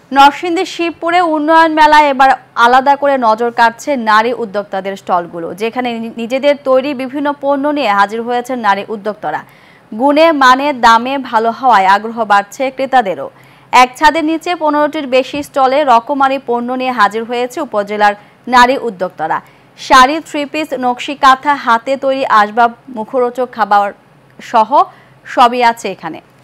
নরসিংদীর শিবপুরে উন্নয়ন মেলায় এবার আলাদা করে নজর কাটছে নারী উদ্যোক্তাদের স্টলগুলো, যেখানে নিজেদের তৈরি বিভিন্ন পণ্য নিয়ে হাজির হয়েছেন নারী উদ্যোক্তারা। গুণে মানে দামে ভালো হওয়ায় আগ্রহ বাড়ছে ক্রেতাদেরও। এক ছাদের নিচে 15টির বেশি স্টলে রকমারি পণ্য নিয়ে হাজির হয়েছে উপজেলার নারী উদ্যোক্তারা। শাড়ি, থ্রি পিস, নকশি কাঁথা, হাতে তৈরি আসবাব, মুখরোচক খাবার সহ সবই আছে এখানে।